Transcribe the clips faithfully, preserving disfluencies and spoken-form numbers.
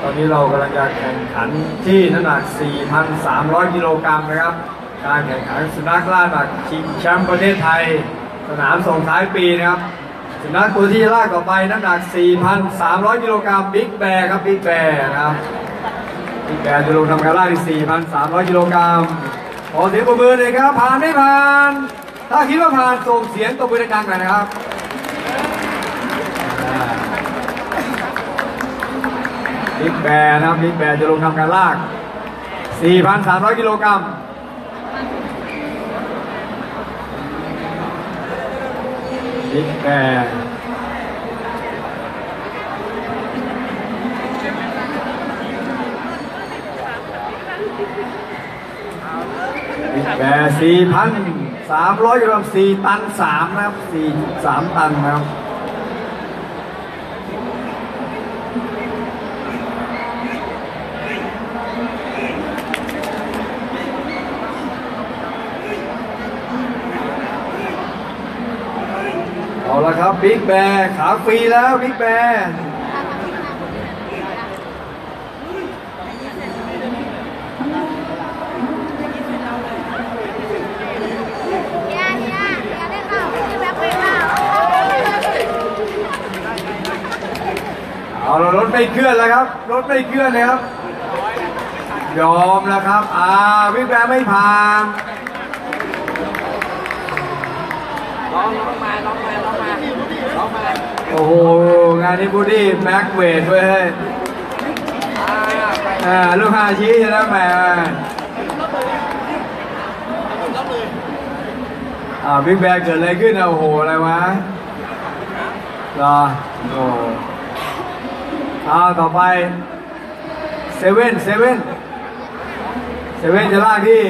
ตอนนี้เรากำลังจะแข่งขันที่น้ำหนัก สี่พันสามร้อย กิโลกรัมนะครับการแข่งขันสุนัขล่าสัตว์ชิงแชมป์ประเทศไทยสนามส่งท้ายปีนะครับสุนัขตัวที่ลากต่อไปน้ำหนัก สี่พันสามร้อย กิโลกรัมบิ๊กแบร์ครับบิ๊กแบร์นะครับบิ๊กแบร์จะลงทำการล่าที่ สี่พันสามร้อย กิโลกรัมขอเสียงปรบมือเลยครับผ่านไม่ผ่านถ้าคิดว่าผ่านส่งเสียงตบมือดังๆหน่อยนะครับบิ๊กแบร์นะครับบิ๊กแบร์จะลงทำการลาก สี่พันสามร้อย กิโลกรัมบิ๊กแบร์บิ๊กแบร์ สี่พันสามร้อย กิโลกรัม สี่ตันสามนะครับ สี่จุดสาม ตันนะครับเอาละครับบิ๊กแบร์ขาฟรีแล้วบิ๊กแบร์เอาละรถไม่เคลื่อนแล้วครับรถไม่เคลื่อนเลยครับยอมแล้วครับอ่าบิ๊กแบร์ไม่ผ่านลองลองมาลองมาลองมาลองมาโอ้โหงานนี้บูดี้แม็กเวทด้วยเฮ้ยอ่าลูกหาชี้ใช่ไหมแม่อ่าบิ๊กแบร์เกิดอะไรขึ้นอ่ะโอ้โหอะไรวะรอโอ้อ่าต่อไปเซเว่นเซเว่นเซเว่นจะลากที่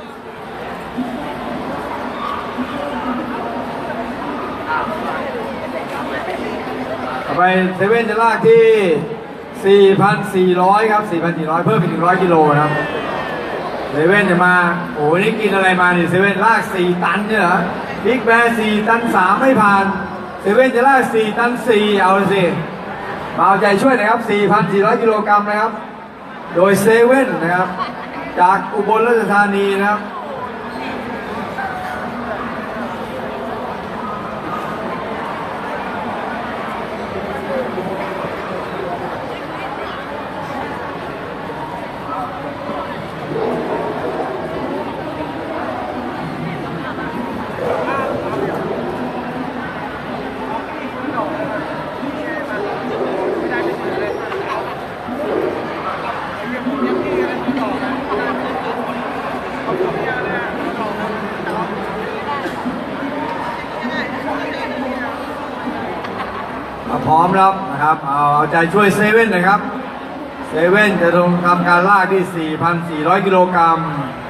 ต่อไปเซเว่นจะลากที่ สี่พันสี่ร้อย ครับ สี่พันสี่ร้อย เพิ่มอีกหนึ่งร้อยกิโลนะครับเซเว่นจะมาโอ้โหนี่กินอะไรมาเนี่ยเซเว่นลากสี่ตันเนี่ยเหรอบิ๊กแบร์สี่ตันสามไม่ผ่านเซเว่นจะลากสี่ตันสี่เอาเลยสิมาเอาใจช่วยนะครับ สี่พันสี่ร้อย กิโลกรัมนะครับโดยเซเว่นนะครับจากอุบลราชธานีนะครับพร้อมแล้วนะครับเอาใจช่วยเซเว่นนะครับเซเว่นจะลงทำการลากที่ สี่พันสี่ร้อย กิโลกรัม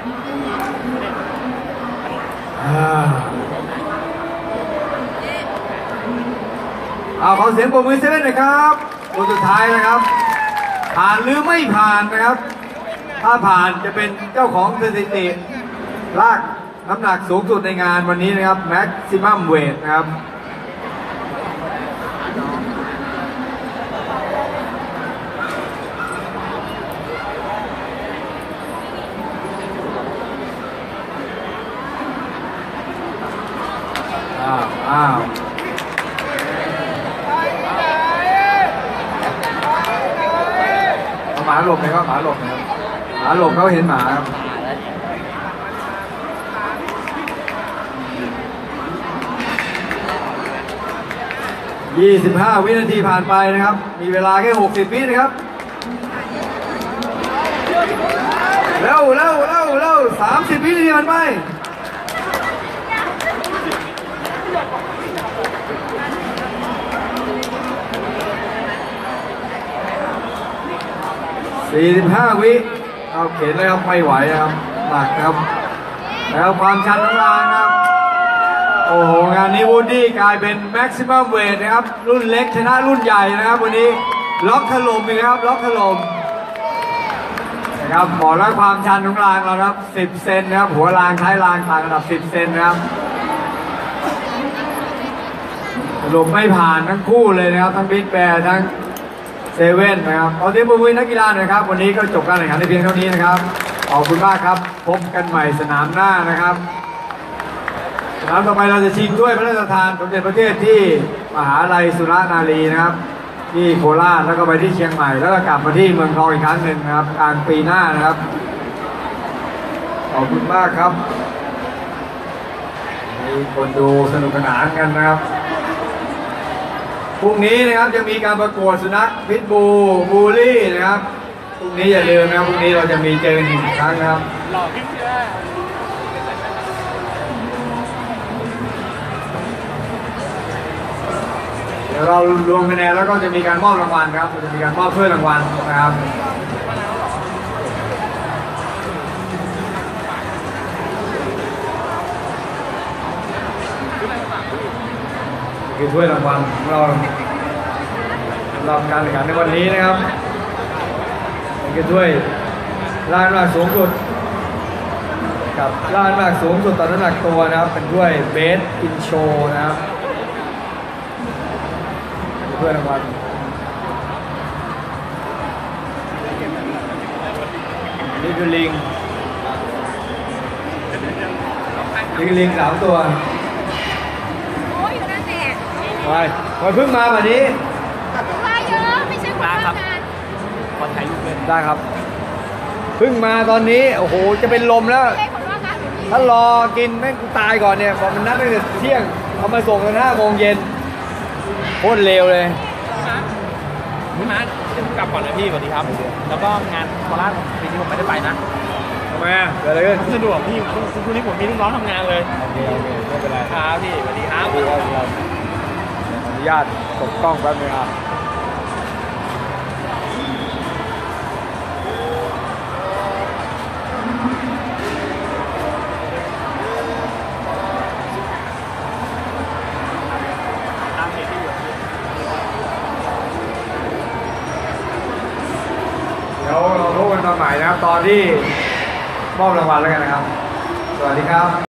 เอาขอเสียงปรบมือเซเว่นหน่อยครับตัวสุดท้ายนะครับผ่านหรือไม่ผ่านนะครับถ้าผ่านจะเป็นเจ้าของสถิติลากน้ำหนักสูงสุดในงานวันนี้นะครับแม็กซิมัมเวทนะครับอ้าวอ้าวหมาหลบไหมครับหมาหลบไหมครับหมาหลบเขาเห็นหมาครับยี่สิบห้าวินาทีผ่านไปนะครับมีเวลาแค่หกสิบวินะครับเร็วเร็วเร็วเร็วสามสิบวินาทีมันไปสี่สิบห้าวิเอาเข็นเลยครับไม่ไหวครับหนักครับแล้วความชันทั้งรางครับโอ้โหงานนี้วูดดี้กลายเป็นแม็กซิมัมเวทนะครับรุ่นเล็กชนะรุ่นใหญ่นะครับวันนี้ล็อกถล่มอีกครับล็อกถล่มนะครับบอกว่าความชันของรางเราครับสิบเซนนะครับหัวรางท้ายรางต่างระดับสิบเซนนะครับถล่มไม่ผ่านทั้งคู่เลยนะครับทั้งบิ๊กแบร์ทั้งเซเว่นนะครับขอเสียงปรบมือนักกีฬาหน่อยครับวันนี้ก็จบการแข่งขันในเพียงเท่านี้นะครับขอบคุณมากครับพบกันใหม่สนามหน้านะครับสนามต่อไปเราจะชิงถ้วยพระราชทานสมเด็จพระเทพที่มหาลัยสุรนารีนะครับที่โคราชแล้วก็ไปที่เชียงใหม่แล้วก็กลับมาที่เมืองทองอีกครั้งหนึ่งนะครับกลางปีหน้านะครับขอบคุณมากครับมีคนดูสนุกสนานกันนะครับพรุ่งนี้นะครับจะมีการประกวดสุนัขพิทบูบูลลี่นะครับพรุ่งนี้อย่าลืมนะครับพรุ่งนี้เราจะมีเจอกันอีกครั้งนะครับหล่อขึ้นเยอะเดี๋ยวเรารวมคะแนนแล้วก็จะมีการมอบรางวัลครับจะมีการมอบถ้วยรางวัลนะครับคือถ้วยรางวัลของเราสำหรับการแข่งขันในวันนี้นะครับนี่คือถ้วยล่าน้ำหนักสูงสุดกับล่าน้ำหนักสูงสุดต่อน้ำหนักตัวนะครับเป็นถ้วยเบสอินโชนะครับถ้วยรางวัลนี่คือลิงนี่คือลิงสามตัวโอ้ยอยู่นั่นแหละไปพอเพิ่งมาแบบนี้ว่าเยอะไม่ใช่คนทำงานขอถ่ายรูปเลยได้ครับเพิ่งมาตอนนี้โอ้โหจะเป็นลมแล้วไม่ใช่คนว่างานถ้ารอกินแม่งกูตายก่อนเนี่ยบอกมันนัดตั้งแต่เที่ยงเอามาส่งกันห้าโมงเย็นโคตรเร็วเลยพี่มาร์คกลับก่อนนะพี่สวัสดีครับแล้วก็งานโคราชปีนี้ผมไม่ได้ไปนะทำไมอ่ะเกิดอะไรขึ้นสะดวกพี่ทุกนี้ผมมีลูกน้องทำงานเลยโอเคโอเคไม่เป็นไรครับพี่สวัสดีครับขออนุญาตตกกล้องแป๊บนึงครับเดี๋ยวเราพบกันตอนใหม่นะครับตอนที่มอบรางวัลแล้วกันนะครับสวัสดีครับ